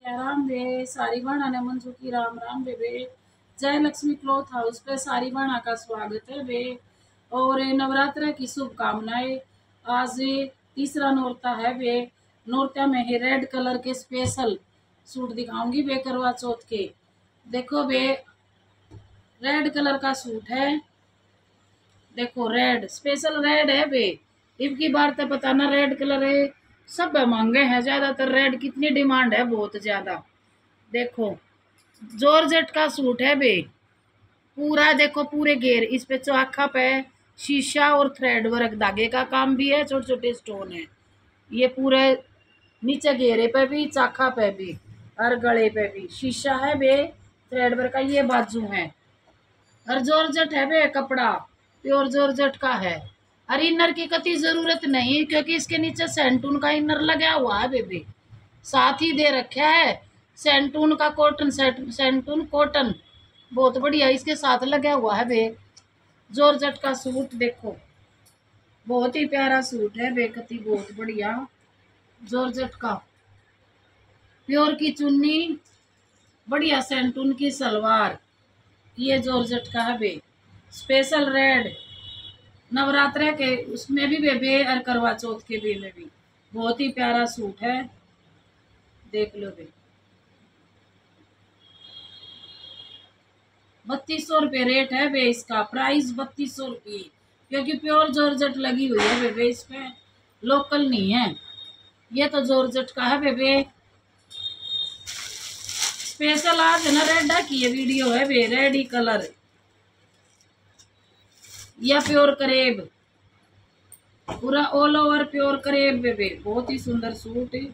राम वे सारी बाणा ने मंजू की राम राम वे जय लक्ष्मी क्लॉथ हाउस पे सारी बाणा का स्वागत है वे। और नवरात्र की शुभकामनाएं। आज तीसरा नौरता है वे। नौरता में ही रेड कलर के स्पेशल सूट दिखाऊंगी वे करवा चौथ के। देखो वे रेड कलर का सूट है। देखो रेड स्पेशल रेड है वे। इनकी बार तो बताना रेड कलर है सब महंगे हैं ज्यादातर। रेड कितनी डिमांड है बहुत ज्यादा। देखो जॉर्जेट का सूट है बे पूरा। देखो पूरे घेर इस पे चौखा पे शीशा और थ्रेड वर्क धागे का काम भी है। छोटे छोटे स्टोन है। ये पूरे नीचे घेरे पे भी चाखा पे भी और गले पे भी शीशा है बे थ्रेड वर्क का। ये बाजू है और जॉर्जेट है बे कपड़ा प्योर जॉर्जेट का है। और इनर की कति जरूरत नहीं क्योंकि इसके नीचे सेंटून का इनर लगा हुआ है बेबी। साथ ही दे रखा है सेंटून का कॉटन सेंटून कॉटन बहुत बढ़िया इसके साथ लगा हुआ है बे। जॉर्जेट का सूट देखो बहुत ही प्यारा सूट है बेकती बहुत बढ़िया जॉर्जेट का। प्योर की चुन्नी बढ़िया सेंटून की सलवार। ये जॉर्जेट का है बे स्पेशल रेड नवरात्र के उसमें भी बेबे और करवा चौथ के भी में भी बहुत ही प्यारा सूट है। देख लो बे 3200 रुपये रेट है बे इसका। प्राइस 3200 रुपये क्योंकि प्योर जॉर्जेट लगी हुई है बेबे इस पे लोकल नहीं है। ये तो जॉर्जेट का है बेबे स्पेशल। आज है ना रेड की ये वीडियो है बे रेडी कलर या प्योर करेब पूरा ऑल ओवर प्योर करेब बेबे बहुत ही सुंदर सूट है।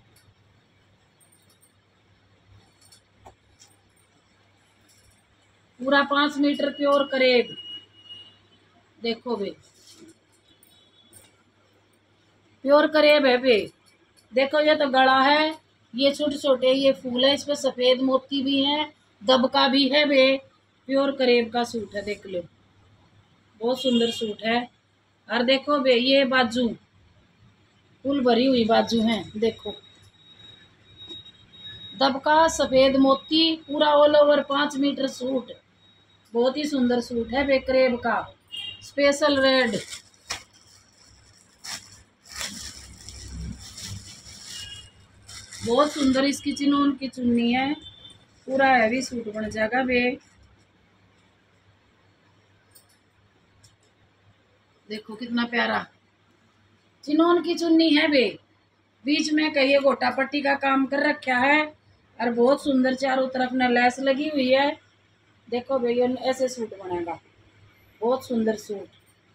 पूरा 5 मीटर प्योर करेब। देखो बे प्योर करेब है बे। देखो ये तो गला है। ये छोटे छोटे ये फूल है इस पे सफेद मोती भी है दबका भी है बे। प्योर करेब का सूट है देख लो बहुत सुंदर सूट है। और देखो बे ये बाजू फुल भरी हुई बाजू है। देखो दबका सफेद मोती पूरा ऑल ओवर 5 मीटर सूट बहुत ही सुंदर सूट है बे करेब का स्पेशल रेड। बहुत सुंदर इसकी चिनोन की चुन्नी है पूरा हैवी सूट बन जाएगा बे। देखो कितना प्यारा चिनोन की चुन्नी है बे। बीच में कहीं गोटा पट्टी का काम कर रखा है और बहुत सुंदर चारों तरफ न लैस लगी हुई है। देखो बे ये ऐसे सूट बनेगा बहुत सुंदर सूट।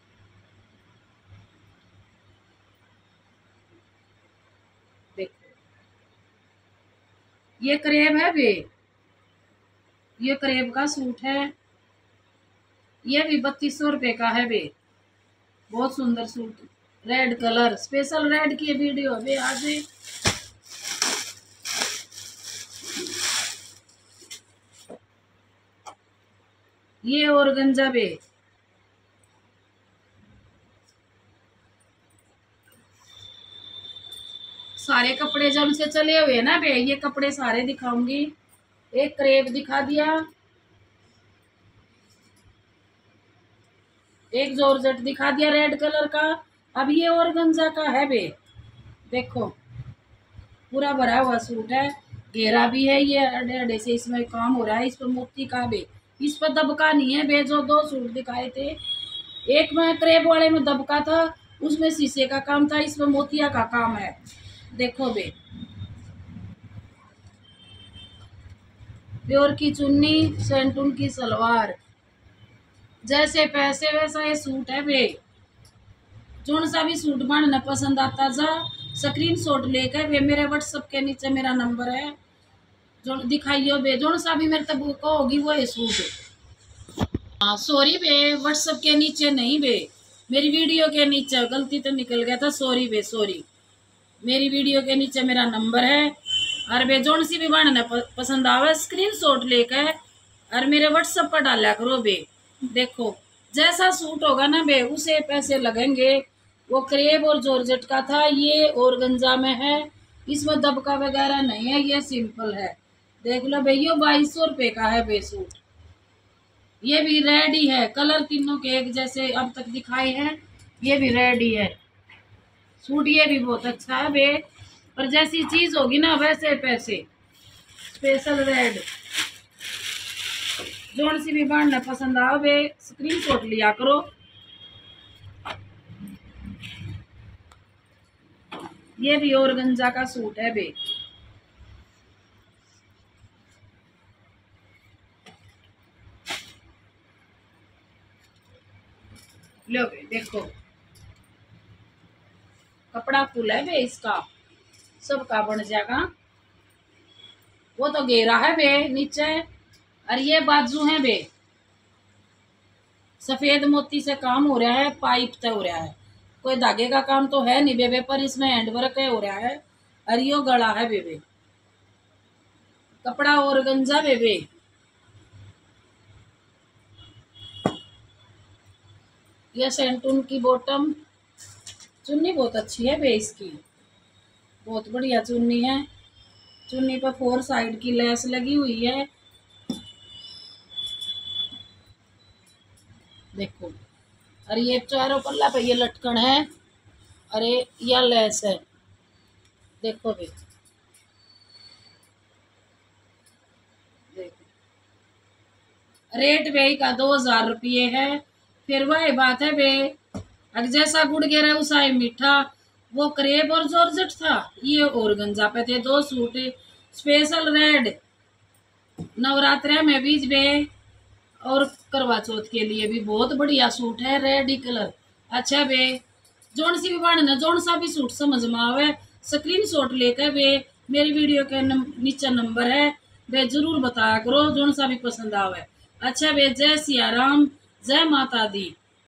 देखो ये करेब है बे ये करेब का सूट है। ये भी 3200 रुपये का है बे बहुत सुंदर suit red colour special red की वीडियो अभी आज। ये ऑर्गेन्जा बे सारे कपड़े जब से चले हुए ना बे ये कपड़े सारे दिखाऊंगी। एक क्रेप दिखा दिया एक जॉर्जेट दिखा दिया रेड कलर का। अब ये ऑर्गेन्जा का है बे। देखो पूरा भरा हुआ सूट है घेरा भी है। ये अड़े अड़े से इसमें काम हो रहा है। इस पर मोती का बे इस पर दबका नहीं है बे। जो 2 सूट दिखाए थे एक में क्रेप वाले में दबका था उसमें शीशे का काम था इसमें मोतिया का काम है। देखो बे प्योर की चुन्नी सेंटून की सलवार जैसे पैसे वैसा ये सूट है बे। जोन सा भी सूट बनना पसंद आता जा स्क्रीनशॉट लेकर बे मेरे व्हाट्सएप के नीचे मेरा नंबर है जो दिखाइयो बे। जोन सा भी मेरे तब कहोगी वो ये सूट। हाँ सॉरी बे व्हाट्सएप के नीचे नहीं बे मेरी वीडियो के नीचे गलती तो निकल गया था। सॉरी बे सॉरी मेरी वीडियो के नीचे मेरा नंबर है। और बे जोन सी भी बनना पसंद आवे स्क्रीनशॉट लेकर और मेरे व्हाट्सएप पर डाला करो बे। देखो जैसा सूट होगा ना बे उसे पैसे लगेंगे। वो क्रेप और जॉर्जेट का था ये ऑर्गेन्जा में है इसमें दबका वगैरह नहीं है ये सिंपल है। देख लो भैया 2200 रुपये का है बे सूट। ये भी रेड ही है, कलर तीनों के एक जैसे अब तक दिखाए हैं। ये भी रेड ही है सूट, ये भी बहुत अच्छा है बे। पर जैसी चीज होगी ना वैसे पैसे। स्पेशल रेड जोन सी भी बढ़ना पसंद आवे स्क्रीनशॉट लिया करो। ये भी ऑर्गेन्जा का सूट है बे। लो बे देखो, कपड़ा फुल है बे इसका, सबका बन जाएगा। वो तो घेरा है बे नीचे, और ये बाजू है बे। सफेद मोती से काम हो रहा है, पाइप से हो रहा है, कोई धागे का काम तो है नहीं बेबे, पर इसमें हैंडवर्क हो रहा है। और यो गला है बेबे, कपड़ा ऑर्गेन्जा बेबे। ये सेंटून की बॉटम, चुन्नी बहुत अच्छी है बे इसकी, बहुत बढ़िया चुन्नी है। चुन्नी पर 4 साइड की लेस लगी हुई है, देखो। और ये चारों पल्ला पे ये लटकन है, अरे यह लेस है, देखो बे, देखो। रेट बे का 2000 रुपये है। फिर वही बात है बे, अब जैसा गुड़ गिरा उसा ही मीठा। वो क्रेप और जॉर्जेट था, ये ऑर्गेन्जा पे थे 2 सूट। स्पेशल रेड नवरात्रे में बीच बे, और करवा चौथ के लिए भी बहुत बढ़िया सूट है, रेड ही कलर अच्छा बे। जोन सी भी बनना, जोन सा भी सूट समझ में आवे स्क्रीनशॉट लेकर बे मेरी वीडियो के नीचे नंबर है बे, जरूर बताया करो जोन सा भी पसंद आवे। अच्छा बे, जय सिया राम, जय माता दी।